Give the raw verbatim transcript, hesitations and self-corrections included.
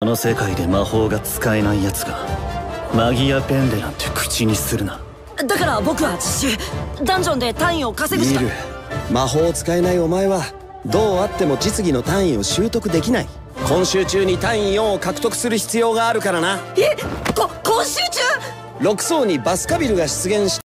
の世界で魔法が使えないやつがマギアペンデなんて口にするな。 だから僕は実習ダンジョンで単位を稼ぐしか。 いる。魔法を使えないお前はどうあっても実技の単位を習得できない。今週中に単位よんを獲得する必要があるからな。 えこ今週中？ ろく層にバスカビルが出現した